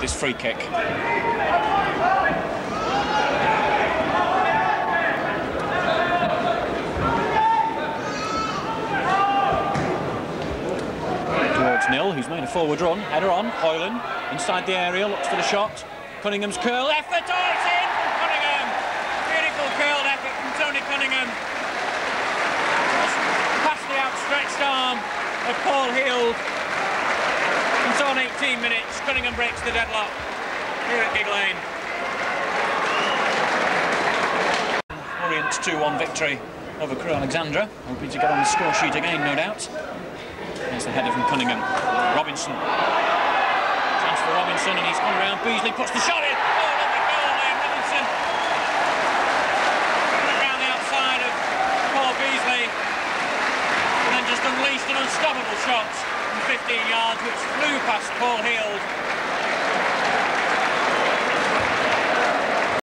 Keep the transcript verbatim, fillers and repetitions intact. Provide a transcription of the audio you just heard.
this free kick. Towards Nil, who's made a forward run. Header on, Hoyland inside the area, looks for the shot. Cunningham's curl effort, oh, it's in from Cunningham! Beautiful curled effort from Tony Cunningham. Past the outstretched arm of Paul Heald. It's on eighteen minutes, Cunningham breaks the deadlock here at Gig Lane. Orient two one victory over Crewe Alexandra, hoping to get on the score sheet again, no doubt. There's the header from Cunningham. Robinson. Chance for Robinson, and he's gone around. Beasley puts the shot in. Oh, lovely goal there, Robinson. Around the outside of Paul Beasley. And then just unleashed an unstoppable shot from fifteen yards, which flew past Paul Heald.